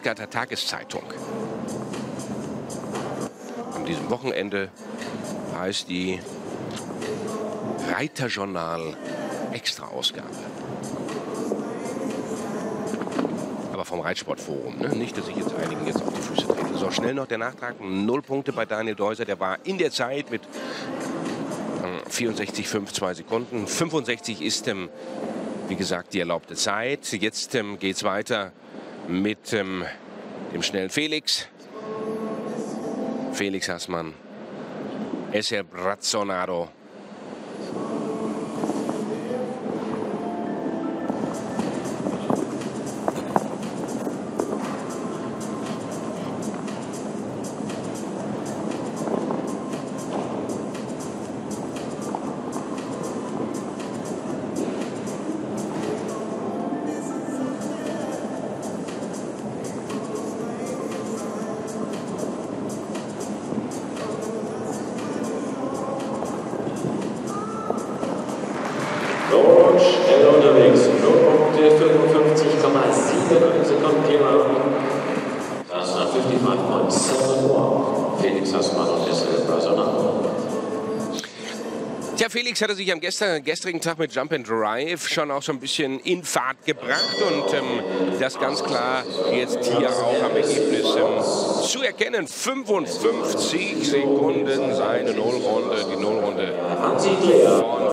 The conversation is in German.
Stuttgarter Tageszeitung. An diesem Wochenende heißt die Reiterjournal Extra-Ausgabe. Aber vom Reitsportforum, ne? Nicht, dass sich jetzt einigen jetzt auf die Füße treten. So, schnell noch der Nachtrag. 0 Punkte bei Daniel Deuser. Der war in der Zeit mit 64,52 Sekunden. 65 ist, wie gesagt, die erlaubte Zeit. Jetzt geht es weiter mit dem schnellen Felix. Felix Haßmann. Esser Brazzonaro. So, schnell unterwegs. 55,7 Sekunden Thema. Das nach 55.7 Felix Haßmann und Esser Brazzonaro. Tja, Felix hatte sich am gestrigen Tag mit Jump and Drive schon auch so ein bisschen in Fahrt gebracht und das ganz klar jetzt hier auch am Ergebnis zu erkennen. 55 Sekunden seine Nullrunde, die Nullrunde.